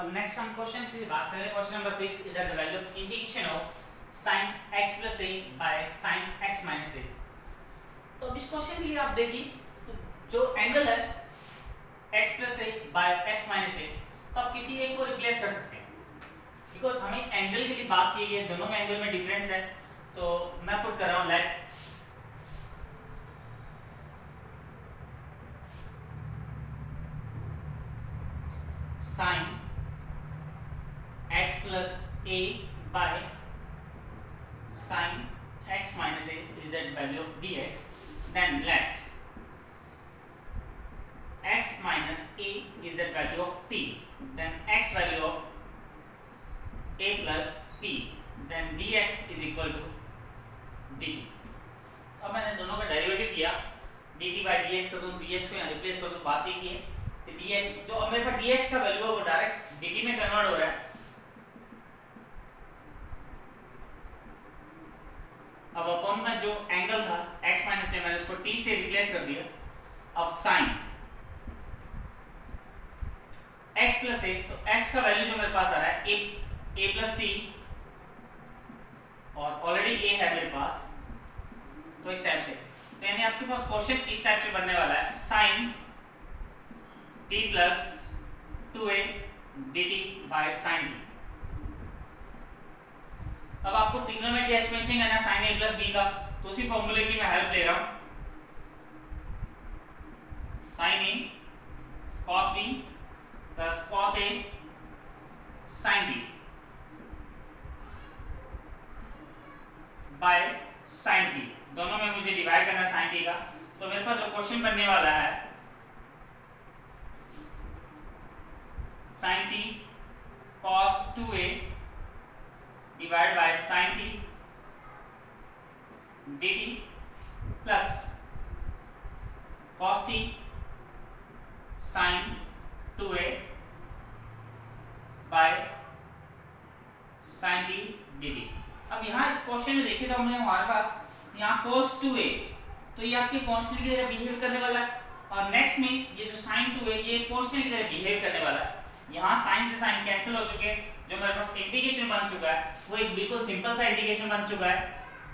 अब नेक्स्ट हम क्वेश्चन से बात करें। Question number 6 is that the value of integration of sin x plus a by sin x minus a। तो अब इस क्वेश्चन के लिए आप देखिए तो जो एंगल है x plus a by x minus a, तो आप किसी एक को रिप्लेस कर सकते हैं बिकॉज हमें एंगल के लिए बात की गई है, दोनों में एंगल में डिफरेंस है। तो मैं पुट कर रहा हूं let sin x plus a by sin x minus a is that value of dx, then let x minus a is that value of t, then x value of a plus t, then dx is equal to dt। अब मैंने दोनों का derivative किया, dt by dx कर दूं, dx को यहाँ replace कर दूं, बात ये की है तो dx जो अब मेरे पास dx का वैल्यू है वो डायरेक्ट dt में कन्वर्ट हो रहा है। अब अपॉन में जो एंगल था x माइनस a मैंने उसको t से रिप्लेस कर दिया। अब sin x प्लस a, तो x का वैल्यू जो मेरे पास आ रहा है a प्लस t और ऑलरेडी a है मेरे पास, तो इस टाइप से तो यानी आपके पास क्वेश्चन इस टाइप से बनने वाला है sin t plus 2a dt by sin t। अब आपको ट्रिग्नोमेट्री एक्सपेंशन करना sin a प्लस b का, तो उसी फॉर्मूले की मैं हेल्प ले रहा हूं। sin a cos b plus cos a sin b by sin t, दोनों में मुझे डिवाइड करना sin t का। तो मेरे पास जो क्वेश्चन बनने वाला है sin t cos 2a divide by sin t dt plus cos t sin 2a by sin t dt। अब यहाँ इस क्वेश्चन में देखिए तो हमने हमारे पास यहाँ cos 2a, तो ये आपके कांस्टेंट की तरह बिहेव करने वाला है, और नेक्स्ट में ये जो sin 2a ये कांस्टेंट की तरह बिहेव करने वाला है। यहाँ sin से sin कैंसिल हो चुके हैं, जो मेरे पास इंटीग्रेशन बन चुका है वो एक बिल्कुल सिंपल सा इंटीग्रेशन बन चुका है।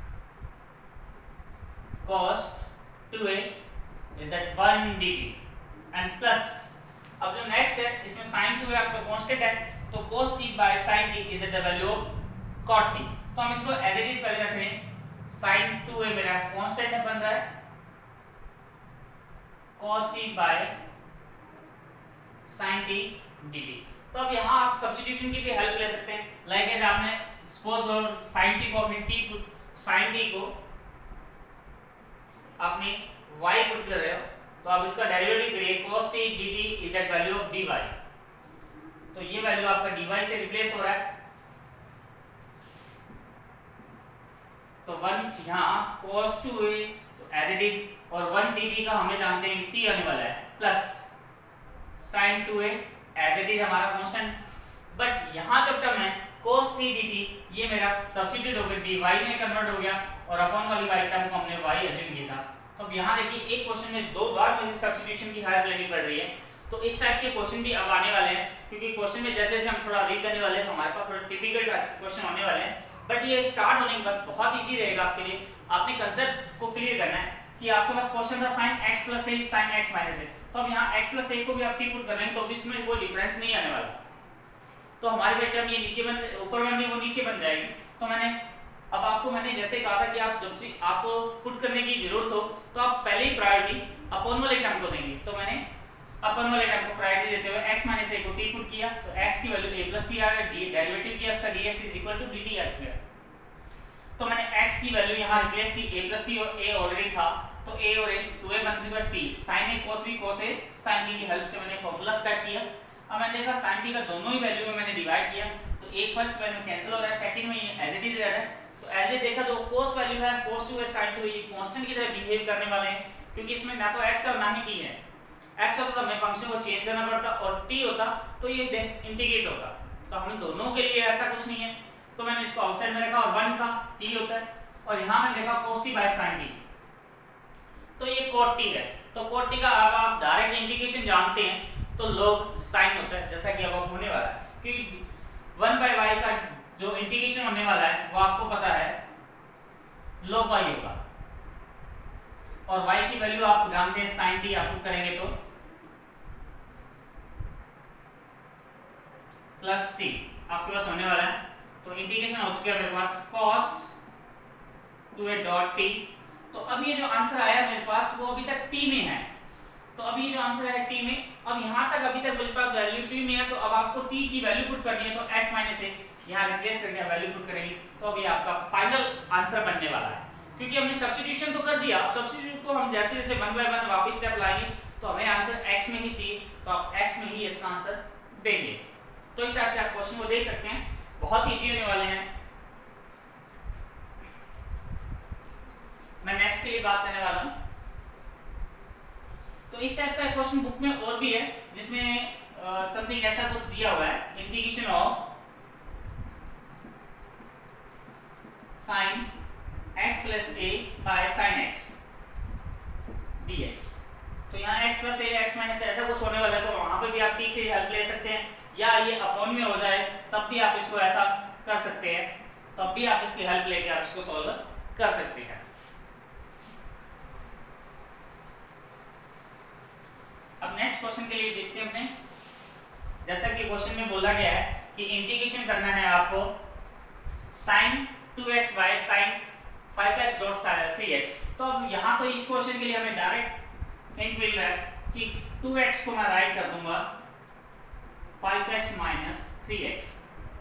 cos 2a is that 1 dt and plus अब जो नेक्स्ट है इसमें sin 2a आपका कांस्टेंट है, तो cos t by sin t is the value of cot t। तो हम इसको एज इट इज पहले रख रहे हैं, sin 2a मेरा कांस्टेंट है बन रहा है cos t by sin t dt। तो अब यहाँ आप सब्स्टिट्यूशन की भी हेल्प ले सकते हैं, लाइक एज आपने सपोज करो sin t को अपने sin t को आपने y पुट कर रहे हो, तो आप इसका डेरिवेटिव करिए cos t dt is that value of dy। तो ये वैल्यू आपका dy से रिप्लेस हो रहा है, तो 1 यहाँ cos 2a तो एज इट इज, और 1 dt का हमें जानते हैं t आने वाला है, plus sin 2a as it is हमारा कांस्टेंट, बट यहाँ जब टर्म है cos t dt ये मेरा सब्स्टिट्यूट हो गया dy में कन्वर्ट हो गया, और अपॉन वाली y टर्म को हमने y अज्यूम किया था। तो अब यहाँ देखिए एक क्वेश्चन में दो बार मुझे सब्स्टिट्यूशन की हेल्प लेनी पड़ रही है, तो इस टाइप के क्वेश्चन भी अब आने वाले हैं, क्योंकि क्वेश्चन में जैसे जैसे हम थोड़ा रीड करने वाले हैं तो हमारे पास थोड़ा टिपिकल क्वेश्चन होने वाले हैं, बट ये स्टार्ट होने के बाद बहुत इजी रहेगा आपके लिए। आपने कंसेप्ट को क्लियर करना है कि आपके पास क्वेश्चन था sin x plus a sin x minus a, तो अब यहाँ x plus a को भी आप टी पुट कर रहे हैं, तो इसमें कोई डिफरेंस नहीं आने वाला, तो हमारे बेटे ये नीचे बन ऊपर बन गई वो नीचे बन जाएगी। तो मैंने जैसे कहा था कि आप जब से आपको पुट करने की जरूरत हो तो आप पहले ही प्रायोरिटी अपॉन वाले टर्म को देंगे, तो मैंने अपॉन वाले टर्म को प्रायोरिटी देते हुए x minus a को t पुट किया, तो x की वैल्यू a plus t आ गया, डेरिवेटिव किया इसका dx is equal to dt आ गया। तो मैंने x की वैल्यू यहाँ रिप्लेस की, a plus t और a ऑलरेडी था, तो a और a 2a बन चुका t, sin a cos b cos a sin b की हेल्प से मैंने फॉर्मूला स्टार्ट किया। अब मैंने देखा sin t का दोनों ही वैल्यू में मैंने डिवाइड किया, तो एक फर्स्ट वैल्यू कैंसिल हो रहा है, सेकंड में ये एज इट इज रह रहा है। तो एज ए देखा जो cos वैल्यू है cos 2a sin 2a ये कांस्टेंट की तरह बिहेव करने वाले हैं, क्योंकि इसमें ना तो x और ना ही t है। x होता तो हमें फंक्शन को चेंज करना पड़ता, और t होता तो ये इंटीग्रेट होता, तो हम दोनों के लिए ऐसा कुछ नहीं है, तो मैंने इसको आउटसाइड में रखा, और 1 का t होता है, और यहाँ मैंने देखा cos t by sin t, तो ये cot t है। तो cot t का अब आप डायरेक्ट इंटीग्रेशन जानते हैं, तो log sin होता है, जैसा कि अब होने वाला है। कि 1/y का जो इंटीग्रेशन होने वाला है वो आपको पता है log y होगा, और y की वैल्यू आप जानते हैं sin t आप करेंगे तो प्लस c आपके पास होने वाला है। तो इंटीग्रेशन हो चुका है मेरे पास cos 2a डॉट t। तो अब ये जो आंसर आया मेरे पास वो अभी तक t में है, तो अभी ये जो आंसर है t में, अब यहाँ तक अभी तक मेरे पास वैल्यू t में है, तो अब आपको t की वैल्यू पुट करनी है, तो x माइनस a यहाँ रिप्लेस करके वैल्यू पुट करेंगे, तो अभी आपका फाइनल आंसर बनने वाला है। क्योंकि हमने सब्स्टिट्यूशन तो कर दिया, अब सब्स्टिट्यूट को हम जैसे जैसे 1 बाय 1 वापस स्टेप लाएंगे तो हमें आंसर x में ही चाहिए, तो आप x में ही इसका आंसर देंगे। तो इस टाइप से आप क्वेश्चन को देख सकते हैं, बहुत इजी होने वाले हैं। मैं नेक्स्ट के लिए बात करने वाला हूं। तो इस टाइप का क्वेश्चन बुक में और भी है, जिसमें समथिंग ऐसा कुछ दिया हुआ है, integration of sin x plus a by sin x dx। तो यहाँ x plus a x minus ऐसा कुछ होने वाला है, तो वहां पे भी आप t की हेल्प ले सकते हैं, या ये अपॉन में हो जाए तब भी आप इसको ऐसा कर सकते हैं, तब भी आप इसकी हेल्प लेके आप इसको सॉल्व कर सकते हैं। अब नेक्स्ट क्वेश्चन के लिए देखते हैं अपने, जैसा कि क्वेश्चन में बोला गया है कि इंटीग्रेशन करना है आपको sin 2x bye sin 5x dot 3x। तो अब यहाँ तो इस क्वेश्चन के लिए हमें डायरेक्ट हिंट मिल रहा है कि 2x को मैं राइट कर दूंगा 5x माइनस 3x,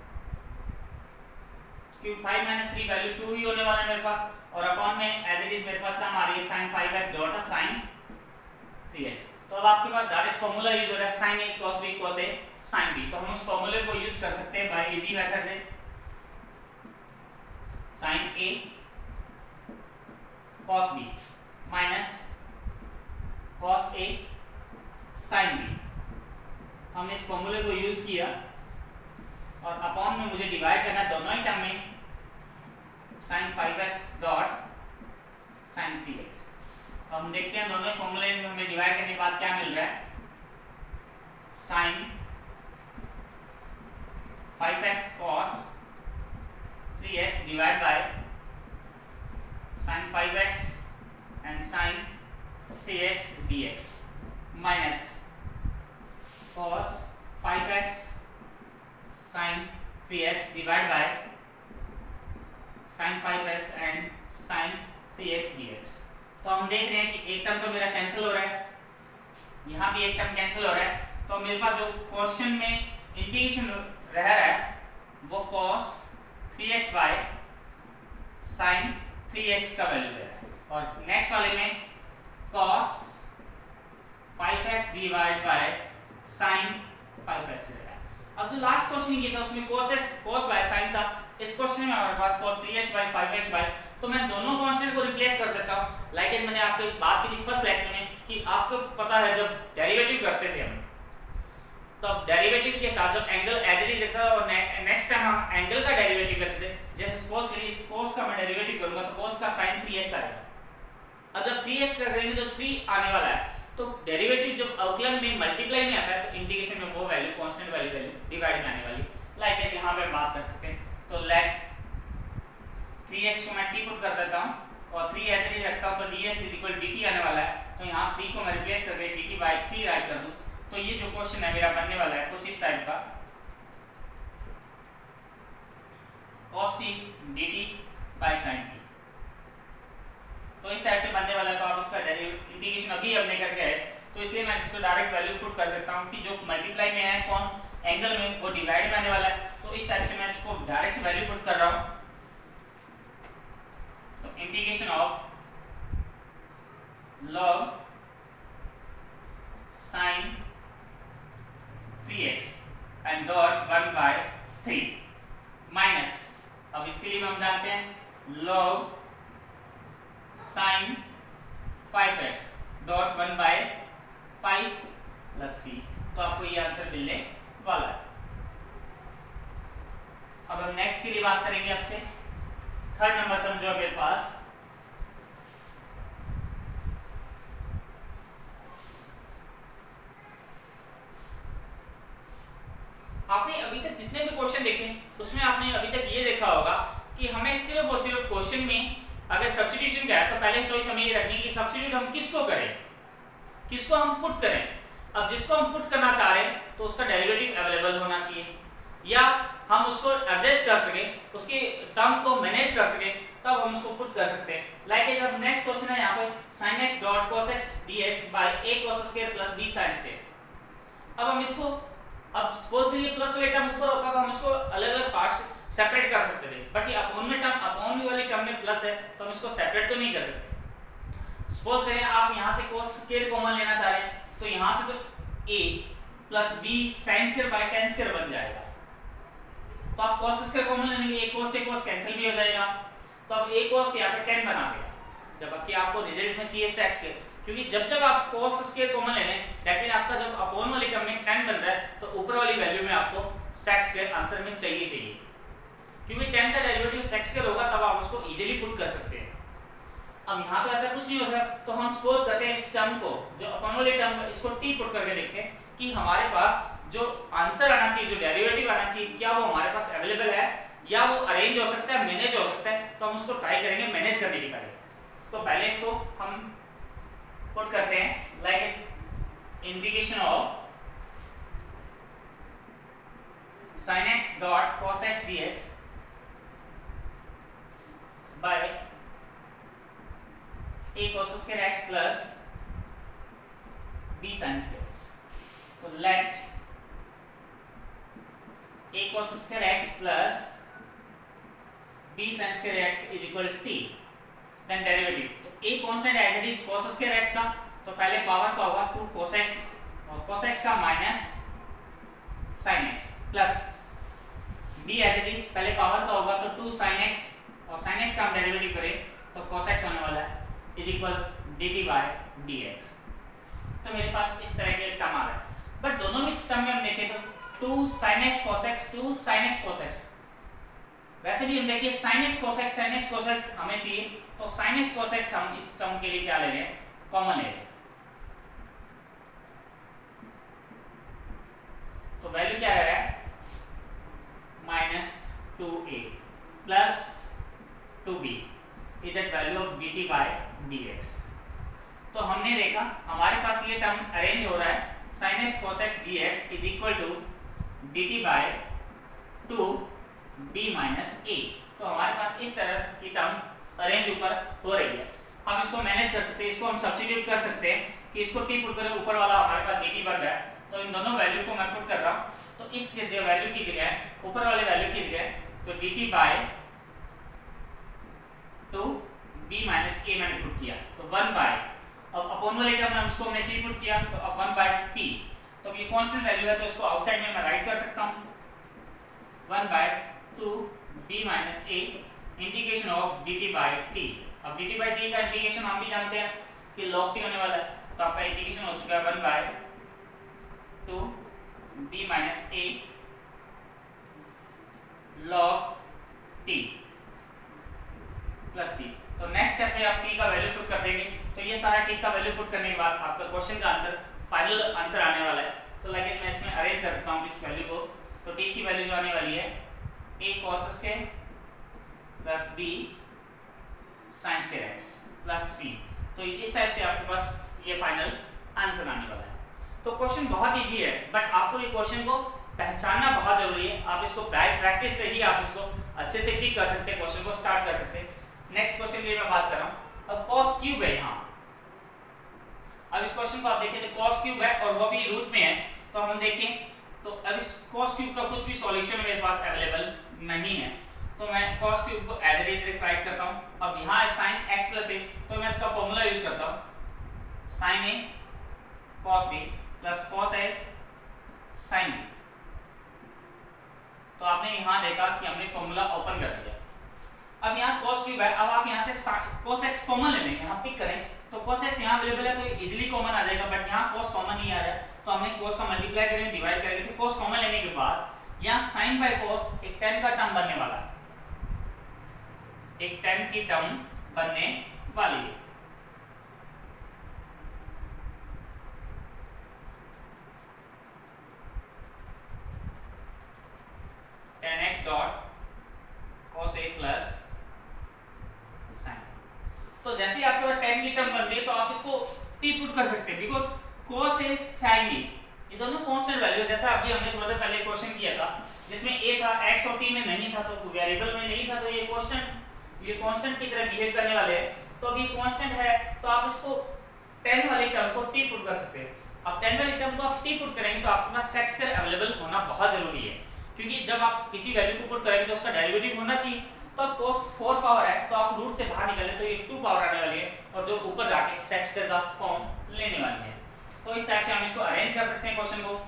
क्योंकि 5 माइनस 3 वैल्यू 2 ही होने वाला है मेरे पास, और अपॉन में एज इट इज मेरे पास टर्म आ रही है sin 5x dot sin 3x। तो अब आपके पास डायरेक्ट फॉर्मूला यूज हो रहा है sin a cos b cos a sin b, तो हम उस फॉर्मूले को यूज कर सकते हैं बाय इजी मेथड से, sin a cos b minus cos a sin b। हमने इस फॉर्मूले को यूज किया और अपॉन में मुझे डिवाइड करना दोनों ही टर्म में sin 5x dot sin 3x। तो हम देखते हैं दोनों फॉर्मूले में हमें डिवाइड करने के बाद क्या मिल रहा है, sin 5x cos 3x divide by sin 5x and sin 3x dx minus cos 5x sin 3x divide by sin 5x and sin 3x dx। तो हम देख रहे हैं कि एक टर्म तो मेरा कैंसिल हो रहा है, यहाँ भी एक टर्म कैंसिल हो रहा है, तो मेरे पास जो क्वेश्चन में इंटीग्रेशन रह रहा है वो cos 3x bye sin 3x का वैल्यू है, और नेक्स्ट वाले में cos 5x divide by sin 5x है। अब जो लास्ट क्वेश्चन ये था उसमें cos बाय sin था, इस क्वेश्चन में हमारे पास cos 3x bye 5x bye, तो मैं दोनों कांस्टेंट को रिप्लेस कर देता हूं। लाइक मैंने आपको बात की थी फर्स्ट लेक्चर में कि आपको पता है जब डेरिवेटिव करते थे हम, तो अब डेरिवेटिव के साथ जब एंगल एज इट इज रहता था और नेक्स्ट टाइम हम एंगल का डेरिवेटिव करते थे, जैसे सपोज करिए इस cos का मैं डेरिवेटिव करूंगा तो cos का sin 3x आएगा। अब जब 3x कर देंगे तो 3 आने वाला है, तो डेरिवेटिव जब अवकलन में मल्टीप्लाई में आता है तो इंटीग्रेशन में वो वैल्यू कांस्टेंट वाली वैल्यू डिवाइड में आने वाली। लाइक यहां पे बात कर सकते हैं, तो लेट 3x को मैं t पुट कर देता हूं और 3 एज इट इज रखता हूं, तो dx dt आने वाला है, तो यहां 3 को मैं रिप्लेस करके dt बाय 3 राइट कर दूं, तो ये जो क्वेश्चन है मेरा बनने वाला है कुछ इस टाइप का, cos t dt by sin t। तो इस टाइप से बनने वाला है, तो आप इसका इंटीग्रेशन अभी हमने करके है, तो इसलिए मैं इसको डायरेक्ट वैल्यू पुट कर सकता हूं कि जो मल्टीप्लाई में है कौन एंगल में वो डिवाइड में आने वाला है, तो इस टाइप से मैं इसको डायरेक्ट वैल्यू पुट कर रहा हूं। तो integration of log sin 3x and dot 1 by 3 minus, अब इसके लिए हम जानते हैं log sin 5x dot 1 by 5 plus c, तो आपको ये आंसर मिलने वाला है। अब हम नेक्स्ट के लिए बात करेंगे आपसे, थर्ड नंबर सम जो है मेरे पास, आपने अभी तक जितने भी क्वेश्चन देखे उसमें आपने अभी तक ये देखा होगा कि हमें सिर्फ और सिर्फ क्वेश्चन में अगर सब्स्टिट्यूशन का है तो पहले चॉइस हमें ये रखनी है कि सब्स्टिट्यूट हम किसको करें, किसको हम पुट करें। अब जिसको हम पुट करना चाह रहे हैं तो उसका डेरिवेटिव अवेलेबल होना चाहिए, या हम उसको एडजस्ट कर सके, उसके टर्म को मैनेज कर सके, तब हम उसको पुट कर सकते हैं। लाइक जब नेक्स्ट क्वेश्चन है यहाँ पे sin x dot cos x dx by a cos square plus b sin square. अब हम इसको, अब सपोज ये प्लस वाला टर्म ऊपर होता तो हम इसको अलग अलग पार्ट्स सेपरेट कर सकते थे, बट ये अपॉन में टर्म, अपॉन वाली टर्म में प्लस है तो हम इसको सेपरेट तो नहीं कर सकते। सपोज करें आप यहाँ से cos स्क्वायर कॉमन लेना चाह रहे हैं तो यहाँ से तो a plus b sin square by tan square बन जाएगा। तो आप cos स्क्वायर कॉमन लेने के a cos से cos कैंसिल भी हो जाएगा, तो अब a cos यहाँ पे tan बना देगा, जबकि आपको रिजल्ट में चाहिए sec स्क्वायर, क्योंकि जब आप cos स्क्वायर कॉमन ले लें दैट मीन आपका जब अपॉन वाली टर्म में tan बन रहा है तो ऊपर वाली वैल्यू में आपको sec स्क्वायर आंसर में चाहिए, क्योंकि tan का डेरिवेटिव sec स्क्वायर होगा तब आप उसको इजीली पुट कर सकते हैं। अब यहाँ तो ऐसा कुछ नहीं होता, तो हम सपोज करते हैं इस टर्म को, जो अपॉन वाली टर्म इसको t पुट करके देखते हैं कि हमारे पास जो आंसर आना चाहिए, जो डेरिवेटिव आना चाहिए, क्या वो हमारे पास अवेलेबल है या वो अरेंज हो सकता है, मैनेज हो सकता है। तो हम उसको ट्राई करेंगे मैनेज करने की पहले। तो पहले इसको हम पुट करते हैं like integration of sin x dot cos x dx by a cos square x plus b sin square x। तो let a cos square x plus b sin square x is equal t, then derivative. तो a constant as it is cos square x का, तो पहले power का होगा 2 cos x और cos x का minus sin x plus b as it is पहले power का होगा तो 2 sin x और sin x का हम डेरिवेटिव करें तो cos x होने वाला है is equal dt by dx। तो मेरे पास इस तरह के टर्म आ रहा है, बट दोनों ही टर्म में हम देखें तो 2 sin x cos x 2 sin x cos x, वैसे भी हम देखिए sin x cos x हमें चाहिए, तो sin x cos x हम इस टर्म के लिए क्या ले रहे हैं, कॉमन ले रहे हैं। तो वैल्यू क्या रह रहा है -2a plus 2b is that value of dt by dx। तो हमने देखा हमारे पास ये टर्म अरेंज हो रहा है sin x cos x dx is equal to dt by 2b minus a। तो हमारे पास इस तरह की टर्म अरेंज ऊपर हो रही है। हम इसको मैनेज कर सकते हैं, इसको हम सब्स्टिट्यूट कर सकते हैं कि इसको t पुट करें, ऊपर वाला हमारे पास dt बन रहा है, तो इन दोनों वैल्यू को मैं पुट कर रहा हूँ। तो इस जो वैल्यू की जगह ऊपर वाले वैल्यू की जगह तो dt by 2b minus a मैंने पुट किया, तो 1 बाय, अब अपॉन वाले टर्म में उसको हमने t पुट किया तो अब 1 बाय t। तो ये कांस्टेंट वैल्यू है तो इसको आउटसाइड में मैं राइट कर सकता हूँ 1 by 2b minus a integration of dt by t। अब dt बाय t का इंटीग्रेशन हम भी जानते हैं कि log t होने वाला है, तो आपका इंटीग्रेशन हो चुका है 1 by 2b minus a log t plus c। तो नेक्स्ट स्टेप में आप t का वैल्यू पुट कर देंगे, तो ये सारा t का वैल्यू पुट करने के बाद आपका क्वेश्चन का आंसर, फाइनल आंसर आने वाला है। तो लाइक मैं इसमें अरेंज कर देता हूँ इस वैल्यू को। तो t की वैल्यू जो आने वाली है a cos square plus b sin square x plus c। तो इस टाइप से आपके पास ये फाइनल आंसर आने वाला है। तो क्वेश्चन बहुत इजी है, बट आपको ये क्वेश्चन को पहचानना बहुत जरूरी है। आप इसको प्रैक्टिस से ही आप इसको अच्छे से टिक कर सकते हैं, क्वेश्चन को स्टार्ट कर सकते हैं। नेक्स्ट क्वेश्चन की मैं बात कर रहा हूँ। अब cos क्यूब है यहाँ, अब इस क्वेश्चन को आप देखें तो cos क्यूब है और वो भी रूट में है। तो हम देखें तो अब इस cos क्यूब का कुछ भी सॉल्यूशन मेरे पास अवेलेबल नहीं है, तो मैं cos क्यूब को एज इट इज राइट करता हूँ। अब यहाँ है sin x प्लस a, तो मैं इसका फॉर्मूला यूज करता हूँ sin a cos b plus cos a sin b। तो आपने यहाँ देखा कि हमने फॉर्मूला ओपन कर दिया। अब यहाँ cos क्यूब है, अब आप यहाँ से cos x कॉमन ले लेंगे, यहाँ पिक करें तो cos x यहाँ अवेलेबल है तो इजीली कॉमन आ जाएगा, बट यहाँ cos कॉमन नहीं आ रहा है, तो हमने cos का मल्टीप्लाई करेंगे, डिवाइड करेंगे, तो cos कॉमन लेने के बाद यहाँ sin बाय cos एक tan का टर्म बनने वाला है, एक tan की टर्म बनने वाली है। x dot cos a plus sin। तो जैसे ही आपके पास tan की टर्म बन रही है तो आप इसको t पुट कर सकते हैं, because cos a sin a ये दोनों कांस्टेंट वैल्यू, जैसा अभी हमने थोड़ा देर पहले क्वेश्चन किया था जिसमें a था, x और t में नहीं था, तो वेरिएबल में नहीं था, तो ये कांस्टेंट की तरह बिहेव करने वाले हैं। तो अभी कांस्टेंट है तो आप इसको tan वाली टर्म को t पुट कर सकते हैं। अब tan वाली टर्म को आप t पुट करेंगे तो आपके पास sec स्क्वायर अवेलेबल होना बहुत जरूरी है, क्योंकि जब आप किसी वैल्यू को पुट करेंगे तो उसका डेरिवेटिव होना चाहिए। तो अब cos 4 पावर है तो आप रूट से बाहर निकले तो ये 2 पावर आने वाली है और जो ऊपर जाके sec स्क्वायर का फॉर्म लेने वाली है। तो इस टाइप से हम इसको अरेंज कर सकते हैं क्वेश्चन को।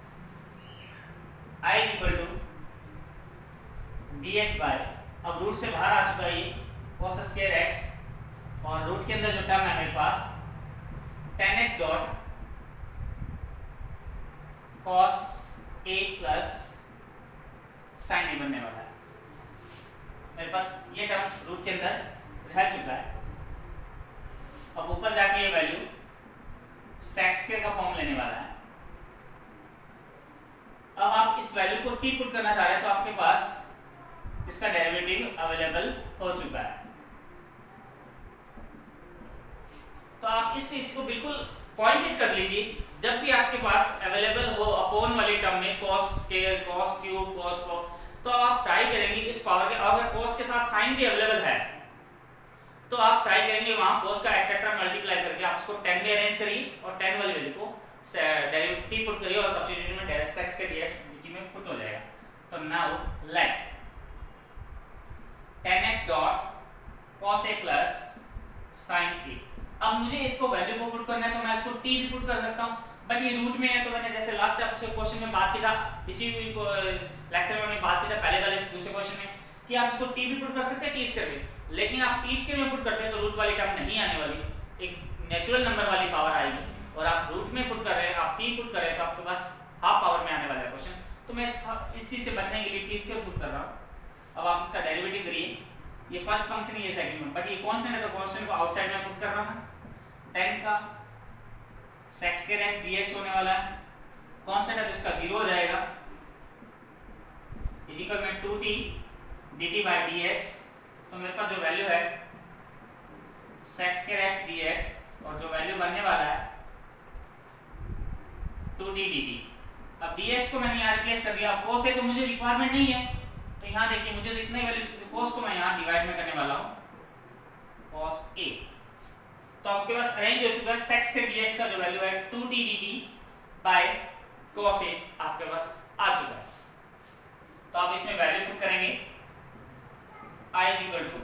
I इक्वल टू dx बाय, अब रूट से बाहर आ चुका है ये cos स्क्वायर x और रूट के अंदर जो टर्म है मेरे पास tan x dot cos a plus sin a बनने वाला है। मेरे पास ये टर्म रूट के अंदर रह चुका है। अब ऊपर जाके ये वैल्यू sec स्क्वायर का फॉर्म लेने वाला है। अब आप इस वैल्यू को t पुट करना चाह रहे हैं तो आपके पास इसका डेरिवेटिव अवेलेबल हो चुका है। तो आप इस चीज को बिल्कुल पॉइंटेड कर लीजिए, जब भी आपके पास अवेलेबल हो अपॉन वाली टर्म में cos square, cos cube, cos pro, तो आप ट्राई करेंगे इस पावर के, अगर cos के साथ sin भी अवेलेबल है तो आप ट्राई करेंगे वहां cos का एक्सेट्रा मल्टीप्लाई करके आप उसको 10 में अरेंज करिए और 10 वाली वैल्यू को डेरिवेटिव पुट करिए और सब्स्टिट्यूशन में डायरेक्ट sec के dx dt में पुट हो जाएगा। तो now let tan x dot cos a plus sin a। अब मुझे इसको वैल्यू को पुट करना है तो मैं इसको t भी पुट कर सकता हूं, बट ये रूट में है तो मैंने जैसे लास्ट आपसे क्वेश्चन में बात किया था, इसी लेक्चर में हमने बात की था पहले वाले दूसरे क्वेश्चन में कि आप इसको t भी पुट कर सकते हैं t स्क्वायर में, लेकिन आप t स्क्वायर में पुट करते हैं तो रूट वाली टर्म नहीं आने वाली, एक नेचुरल नंबर वाली पावर आएगी, और आप रूट में पुट कर रहे हैं, आप t पुट कर रहे हैं तो आपके पास हाफ पावर में आने वाला है क्वेश्चन। तो मैं इस चीज से बचने के लिए t स्क्वायर पुट कर रहा हूं। अब आप इसका डेरिवेटिव करिए, ये फर्स्ट फंक्शन है, ये सेकंड में, बट ये कांस्टेंट है तो कांस्टेंट को आउटसाइड में पुट कर रहा हूं। tan का sec स्क्वायर x dx होने वाला है, कांस्टेंट है तो इसका 0 हो जाएगा, इज इक्वल में 2t dt by dx। तो मेरे पास जो वैल्यू है sec स्क्वायर x dx और जो वैल्यू बनने वाला है 2t dt। अब dx को मैंने यहाँ रिप्लेस कर दिया। अब cos है तो मुझे रिक्वायरमेंट नहीं है, तो यहाँ देखिए मुझे तो इतना ही वैल्यू, cos को मैं यहाँ डिवाइड में करने वाला हूँ cos a। तो आपके पास अरेंज हो चुका है sec स्क्वायर dx का जो वैल्यू है 2t dt by cos a आपके पास आ चुका है। तो आप इसमें वैल्यू पुट करेंगे, I is equal to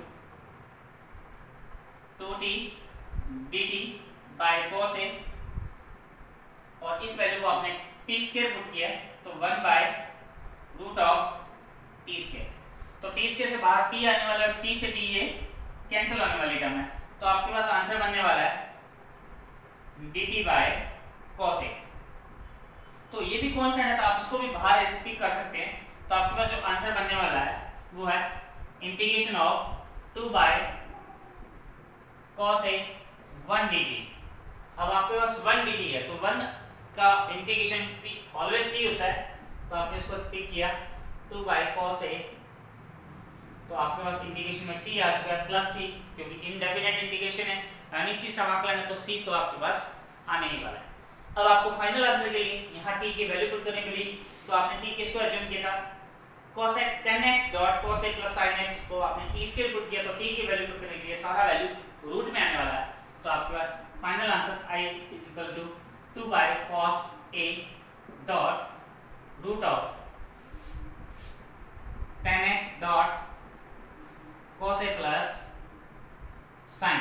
2t dt by cos a, और इस वैल्यू को आपने t स्क्वायर पुट किया तो 1 by root of t square. तो t स्क्वायर से बाहर t आने वाला है, t से t ये कैंसिल होने वाली टर्म है, तो आपके पास आंसर बनने वाला है dt by cos a। तो ये भी कांस्टेंट है तो आप इसको भी बाहर ऐसे पिक कर सकते हैं। तो आपके पास जो आंसर बनने वाला है वो है integration of 2 by cos a 1 dt। अब आपके पास 1 dt है तो 1 का इंटीग्रेशन ऑलवेज t होता है, तो आपने इसको पिक किया 2 by cos a, तो आपके पास इंटीग्रेशन में t आ चुका है प्लस c, क्योंकि इनडेफिनेट इंटीग्रेशन है, अनिश्चित समाकलन है, तो c तो आपके पास आने ही वाला है। अब आपको फाइनल आंसर के लिए यहाँ t की वैल्यू पुट करने के लिए तो आपने t किसको एज्यूम किया था, cos tan x dot cos a plus sin x को आपने t स्क्वायर पुट किया, तो t की वैल्यू पुट करने के लिए सारा वैल्यू रूट में आने वाला है। तो आपके पास final answer I equal to 2 by cos a dot root of tan x dot cos a plus sin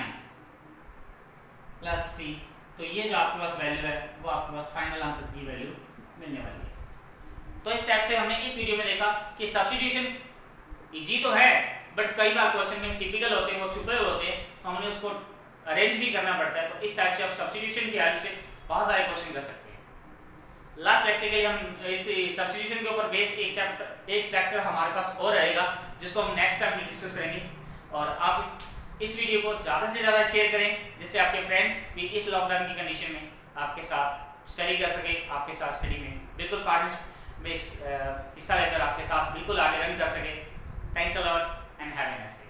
plus c। तो ये जो आपके पास वैल्यू है वो आपके पास फाइनल आंसर की वैल्यू मिलने वाली है। तो इस टाइप से हमने इस वीडियो में देखा कि सब्स्टिट्यूशन इजी तो है, बट कई बार क्वेश्चन में टिपिकल होते हैं, वो छुपे हुए होते हैं, तो हमने उसको अरेंज भी करना पड़ता है। तो इस टाइप से आप सब्स्टिट्यूशन की हेल्प से बहुत सारे क्वेश्चन कर सकते हैं। लास्ट लेक्चर के लिए हम इस सब्स्टिट्यूशन के ऊपर बेस एक लेक्चर हमारे पास और रहेगा, जिसको हम नेक्स्ट टाइम में डिस्कस करेंगे। और आप इस वीडियो को ज़्यादा से ज़्यादा शेयर करें, जिससे आपके फ्रेंड्स भी इस लॉकडाउन की कंडीशन में आपके साथ स्टडी कर सके, आपके साथ स्टडी में बिल्कुल पार्टिसिपेट हिस्सा लेकर आपके साथ बिल्कुल आगे रन कर सके। Thanks a lot and have a nice day.